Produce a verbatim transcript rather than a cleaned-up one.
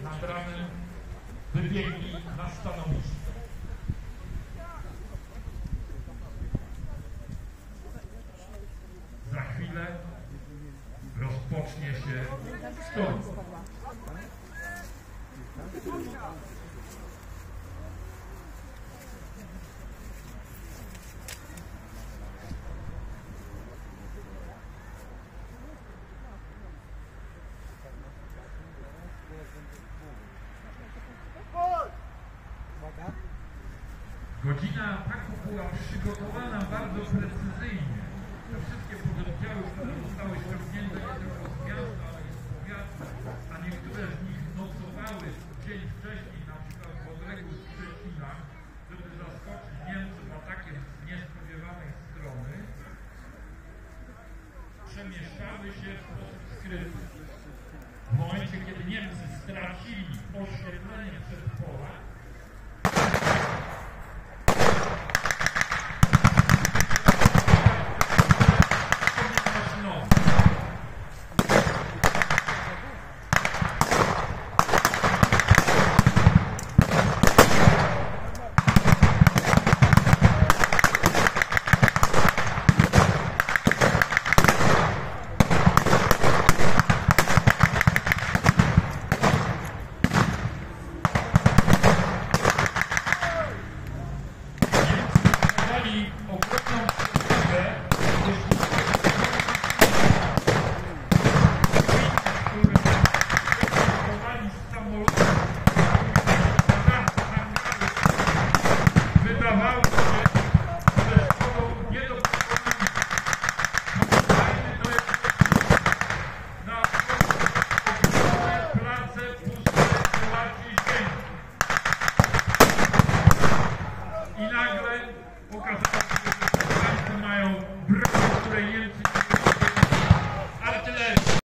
nad ranem wybiegli na stanowisko. Za chwilę rozpocznie się sztorm. Godzina ataku była przygotowana bardzo precyzyjnie. Te wszystkie pododdziały, które zostały ściągnięte nie tylko z miasta, ale i z powiatu, a niektóre z nich nocowały dzień wcześniej, na przykład w odległych Szczecinach, żeby zaskoczyć Niemców atakiem z niespodziewanej strony, przemieszczały się w sposób skryty. W momencie, kiedy Niemcy stracili oświetlenie przedpola, i nagle pokazał